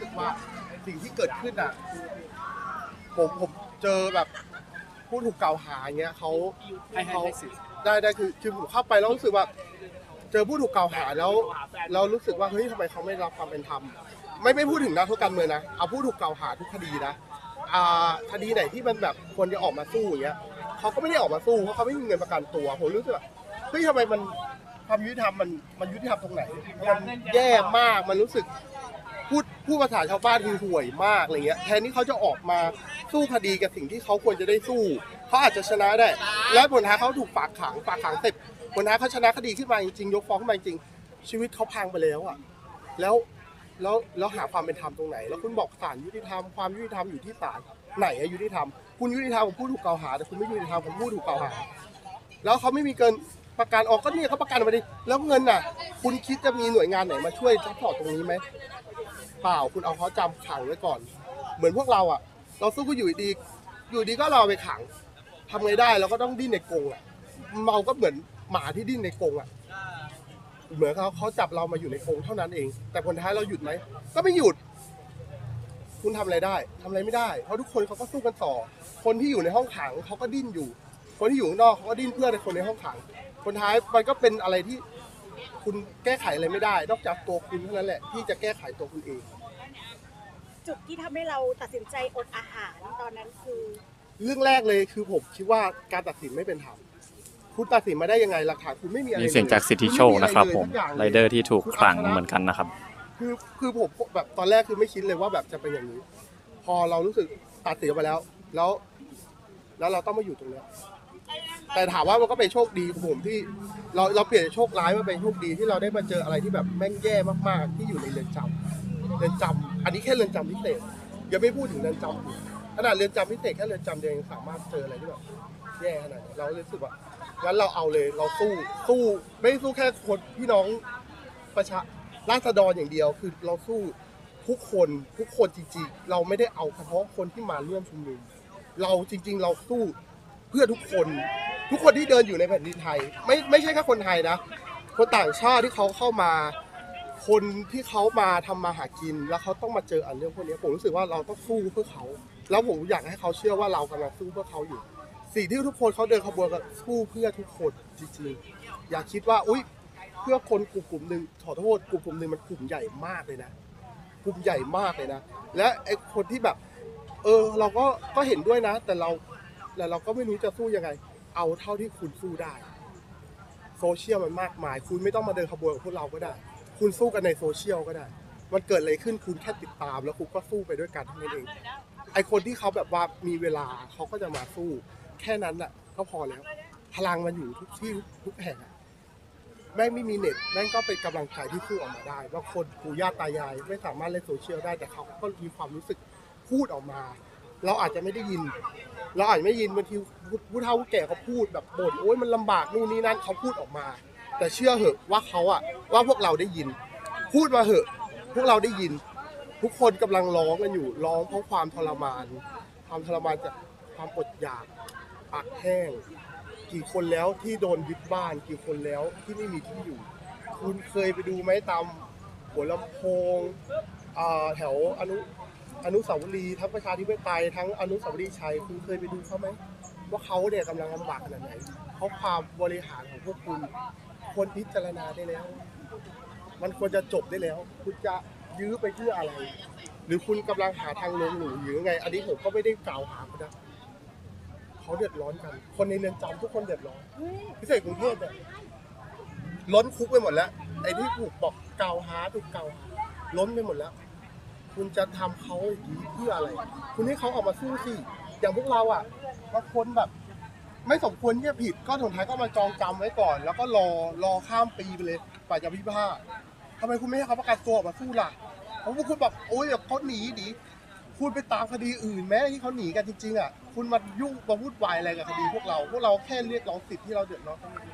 ว่าสิ่งที่เกิดขึ้นอ่ะผมเจอแบบผู้ถูกกล่าวหาเงี้ยเขาได้คือผมเข้าไปแล้วรู้สึกว่าเจอผู้ถูกกล่าวหาแล้วเรารู้สึกว่าเฮ้ยทำไมเขาไม่รับความเป็นธรรมไม่พูดถึงนักโทษการเมืองนะเอาผู้ถูกกล่าวหาทุกคดีนะคดีไหนที่มันแบบควรจะออกมาสู้อย่างเงี้ยเขาก็ไม่ได้ออกมาสู้เพราะเขาไม่มีเงินประกันตัวผมรู้สึกว่าเฮ้ยทำไมมันความยุติธรรมมันยุติธรรมตรงไหนมันแย่มากมันรู้สึกพูดภาษาชาวบ้านคือห่วยมากอะไรเงี้ยแทนที่เขาจะออกมาสู้คดีกับสิ่งที่เขาควรจะได้สู้เขาอาจจะชนะได้และผลท้ายเขาถูกฝากขังเสร็จผลท้ายเขาชนะคดีขึ้นมาจริงๆยกฟ้องขึ้นมาจริงชีวิตเขาพังไปแล้วอ่ะแล้วหาความเป็นธรรมตรงไหนแล้วคุณบอกศาลยุติธรรมความยุติธรรมอยู่ที่ศาลไหนอะยุติธรรมคุณยุติธรรมของผู้ถูกกล่าวหาแต่คุณไม่ยุติธรรมของผู้ถูกกล่าวหาแล้วเขาไม่มีเกินประกันออกก็เนี่ยเขาประกันมาดิแล้วเงินน่ะคุณคิดจะมีหน่วยงานไหนมาช่วยซัพพอร์ตตรงนี้ไหมเปล่าคุณเอาเขาจำขังไว้ก่อนเหมือนพวกเราอ่ะเราสู้ก็อยู่ดีก็เราไปขังทำไงได้เราก็ต้องดิ้นในกรงอ่ะเราก็เหมือนหมาที่ดิ้นในกรงอ่ะเหมือนเขาจับเรามาอยู่ในกรงเท่านั้นเองแต่ผลท้ายเราหยุดไหมก็ไม่หยุดคุณทำอะไรได้ทำอะไรไม่ได้เพราะทุกคนเขาก็สู้กันต่อคนที่อยู่ในห้องขังเขาก็ดิ้นอยู่คนที่อยู่ข้างนอกเขาก็ดิ้นเพื่อในคนในห้องขังคนท้ายมันก็เป็นอะไรที่คุณแก้ไขอะไรไม่ได้นอกจากตัวคุณเท่านั้นแหละที่จะแก้ไขตัวคุณเองจุดที่ทำให้เราตัดสินใจอดอาหารตอนนั้นคือเรื่องแรกเลยคือผมคิดว่าการตัดสินไม่เป็นธรรมคุณตัดสินมาได้ยังไงหลักฐานคุณไม่มีอะไรมีเสียงจากสิทธิโชคนะครับผมไรเดอร์ที่ถูกขังเหมือนกันนะครับคือผมแบบตอนแรกคือไม่คิดเลยว่าแบบจะเป็นอย่างนี้พอเรารู้สึกตัดสินไปแล้วเราต้องมาอยู่ตรงนี้แต่ถามว่ามันก็เป็นโชคดีของผมที่เราเปลี่ยนโชคร้ายมาเป็นโชคดีที่เราได้มาเจออะไรที่แบบแม่งแย่มากๆที่อยู่ในเรือนจำอันนี้แค่เรือนจำพิเศษยังไม่พูดถึงเรือนจำขนาดเรือนจำพิเศษแค่เรือนจำเดียวยังสามารถเจออะไรที่แบบแย่ขนาดนี้เรารู้สึกว่างั้นเราเอาเลยเราสู้ไม่สู้แค่คนพี่น้องประชาราษฎรอย่างเดียวคือเราสู้ทุกคนจริงๆเราไม่ได้เอาเฉพาะคนที่มาร่วมชุมนุมเราจริงๆเราสู้เพื่อทุกคนที่เดินอยู่ในแผ่นดินไทยไม่ใช่แค่คนไทยนะคนต่างชาติที่เขาเข้ามาคนที่เขามาทำมาหากินแล้วเขาต้องมาเจอเรื่องพวกนี้ผมรู้สึกว่าเราต้องสู้เพื่อเขาแล้วผมอยากให้เขาเชื่อว่าเรากำลังสู้เพื่อเขาอยู่สิ่งที่ทุกคนเขาเดินขบวนกันสู้เพื่อทุกคนจริงๆอย่าคิดว่าอุ๊ยเพื่อคนกลุ่มหนึ่งขอโทษกลุ่มหนึ่งมันกลุ่มใหญ่มากเลยนะกลุ่มใหญ่มากเลยนะและไอ้คนที่แบบเราก็เห็นด้วยนะแต่เราก็ไม่รู้จะสู้ยังไงเอาเท่าที่คุณสู้ได้โซเชียลมันมากมายคุณไม่ต้องมาเดินขบวนกับพวกเราก็ได้คุณสู้กันในโซเชียลก็ได้มันเกิดอะไรขึ้นคุณแค่ติดตามแล้วคุณก็สู้ไปด้วยกันเท่านั้นเองไอคนที่เขาแบบว่ามีเวลาเขาก็จะมาสู้แค่นั้นน่ะก็พอแล้วพลังมันอยู่ทุกที่ทุกแห่งแม่งไม่มีเน็ตแม่งก็เป็นกำลังใจที่พูดออกมาได้ว่าคนปู่ย่าตายายไม่สามารถเล่นโซเชียลได้แต่เขาก็มีความรู้สึกพูดออกมาเราอาจจะไม่ได้ยินบางทีผู้เฒ่าผู้แก่เขาพูดแบบบ่นโอ๊ยมันลำบากนู่นนี่นั่นเขาพูดออกมาแต่เชื่อเหอะว่าเขาว่าพวกเราได้ยินพูดมาเหอะพวกเราได้ยินทุกคนกำลังร้องกันอยู่ร้องเพราะความทรมานจากความอดอยากปากแห้งกี่คนแล้วที่โดนยึดบ้านกี่คนแล้วที่ไม่มีที่อยู่คุณเคยไปดูไหมตามหัวลำโพงแถวอนุสาวรีย์ทั้งประชาธิปไตยทั้งอนุสาวรีย์ชัยคุณเคยไปดูเขาไหมว่าเขาเนี่ยกำลังลำบากขนาดไหนเพราะความบริหารของพวกคุณควรพิจารณาได้แล้วมันควรจะจบได้แล้วคุณจะยื้อไปเพื่ออะไรหรือคุณกำลังหาทางลงหรือยังไงอันนี้ผมก็ไม่ได้กล่าวหาเขานะเขาเดือดร้อนกันคนในเรือนจำทุกคนเดือดร้อนพิเศษกรุงเทพเนี่ยล้นคุกไปหมดแล้วไอ้ที่ถูกบอกกล่าวหาล้นไปหมดแล้วคุณจะทำเขาอย่างนี้เพื่ออะไรคุณให้เขาออกมาสู้สิอย่างพวกเราบางคนแบบไม่สมควรที่จะผิดก็สุดท้ายก็มาจองจำไว้ก่อนแล้วก็รอข้ามปีไปเลยกว่าจะพิพากษาทำไมคุณไม่ให้เขาประกันตัวออกมาสู้ล่ะเพราะพวกคุณแบบโอ๊ยเขาหนีดิคุณไปตามคดีอื่นแม้ที่เขาหนีกันจริงๆคุณมายุ่งมาวุ่นวายอะไรกับคดีพวกเราแค่เรียกร้องสิทธิ์ที่เราเดือดร้อน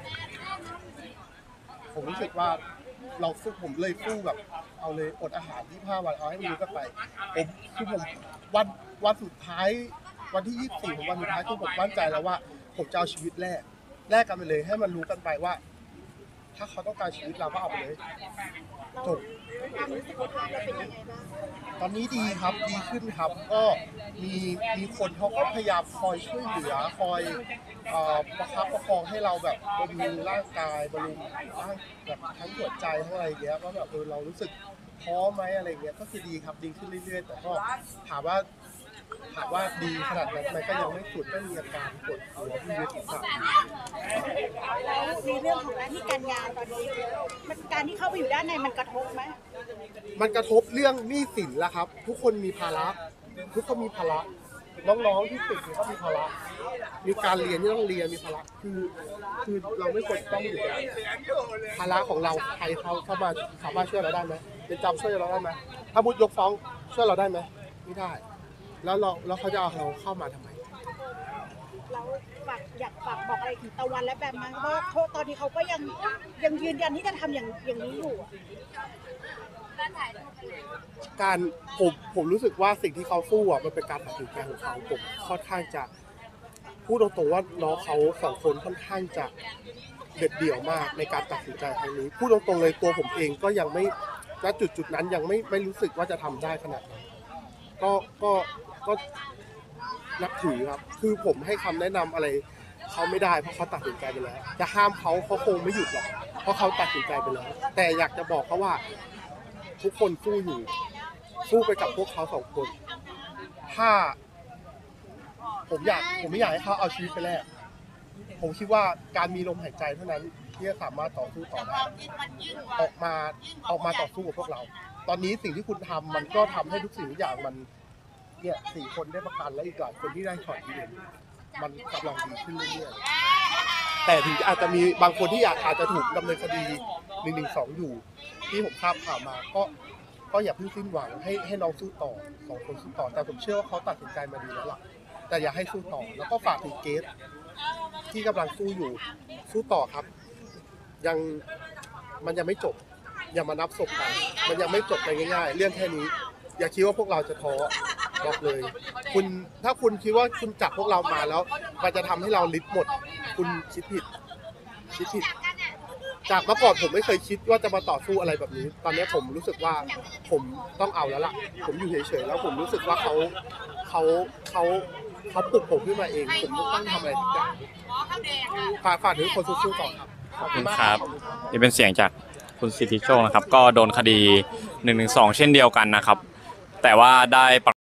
ผมรู้สึกว่าเราสู้ผมเลยสู้แบบเอาเลยอดอาหาร25 วันเอาให้มันรู้กันไปผมวันสุดท้ายวันที่24ของวันสุดท้ายคือผมมั่นใจแล้วว่าผมจะเอาชีวิตแลกกันไปเลยให้มันรู้กันไปว่าถ้าเขาต้องการชีวิตเราก็เอาไปเลยจบความรู้สึกของเราเป็นยังไงบ้างตอนนี้ดีครับดีขึ้นครับก็มีคนเขาก็พยายามคอยช่วยเหลือคอยประคับประคองให้เราแบบบำรุงร่างกายบำรุงร่างแบบทั้งหัวใจทั้งอะไรอย่างเงี้ยก็แบบเรารู้สึกท้อไหมอะไรเงี้ยก็คือดีครับดีขึ้นเรื่อยๆแต่ก็ถามว่าดีขนาดนั้นไหมก็ยังไม่สุดก็มีอาการปวดหัวที่เวียนศีรษะแล้วในเรื่องของหน้าที่การงานตอนนี้มันการที่เข้าไปอยู่ด้านในมันกระทบไหมมันกระทบเรื่องหนี้สินแล้วครับ ทุกคนมีภาระทุกคนมีภาระน้องๆที่ติดก็มีภาระมีการเรียนที่ต้องเรียนมีภาระคือเราไม่ควรต้องอยู่ภาระของเราใครเขาเข้ามาสามารถช่วยเราได้ไหมเป็นจำช่วยเราได้ไหมถ้ามุดยกฟ้องช่วยเราได้ไหมไม่ได้แล้วเขาจะเอาเราเข้ามาทำไมเราอยากฝากบอกอะไรถึงตะวันและแบมมั้งเพราะว่าตอนนี้เขาก็ยังยืนยันที่จะทำอย่างนี้อยู่อะการผมรู้สึกว่าสิ่งที่เขาสู้อ่ะมันเป็นการตัดสินใจของเขาผมค่อนข้างจะพูดตรงๆว่าน้องเขาสองคนค่อนข้างจะเด็ดเดี่ยวมากในการตัดสินใจครั้งนี้พูดตรงๆเลยตัวผมเองก็ยังไม่ณจุดนั้นยังไม่รู้สึกว่าจะทำได้ขนาดนั้นก็นับถือครับคือผมให้คำแนะนำอะไรเขาไม่ได้เพราะเขาตัดสินใจไปแล้วจะห้ามเขาคงไม่หยุดหรอกเพราะเขาตัดสินใจไปแล้วแต่อยากจะบอกเขาว่าทุกคนสู้อยู่สู้ไปกับพวกเขาสองคนถ้าผมไม่อยากให้เขาเอาชีวิตไปแลกผมคิดว่าการมีลมหายใจเท่านั้นที่จะสามารถต่อสู้ต่อได้ออกมาต่อสู้กับพวกเรา ตอนนี้สิ่งที่คุณทำมันก็ทำให้ทุกสิ่งทุกอย่างมันเนี่ย4 คนได้ประกันและอีกหลายคนที่ได้ถอดทีเดียวมันกำลังดีขึ้นเรื่อยๆแต่ถึงอาจจะมีบางคนที่อาจจะถูกดำเนินคดี112อยู่ที่ผมทราบข่าวมาก็อย่าเพิ่งสิ้นหวังให้น้องสู้ต่อ2 คนสู้ต่อแต่ผมเชื่อว่าเขาตัดสินใจมาดีแล้วล่ะแต่อย่าให้สู้ต่อแล้วก็ฝากถึงเกสที่กำลังสู้อยู่สู้ต่อครับมันยังไม่จบอย่ามานับศพกันมันยังไม่จบไปง่ายๆเรื่องแค่นี้อย่าคิดว่าพวกเราจะท้อบอกเลยถ้าคุณคิดว่าคุณจับพวกเรามาแล้วมันจะทำให้เราลิดหมดคุณคิดผิดจากเมื่อก่อนผมไม่เคยคิดว่าจะมาต่อสู้อะไรแบบนี้ ตอนนี้ผมรู้สึกว่าผมต้องเอาแล้วล่ะผมอยู่เฉยๆแล้วผมรู้สึกว่าเขาปลุกผมขึ้นมาเองผมต้องทำอะไรทุกอย่างฝากถึงคนสู้ๆต่อครับขอบคุณครับนี่เป็นเสียงจากคุณสิทธิโชคนะครับก็โดนคดี112เช่นเดียวกันนะครับแต่ว่าได้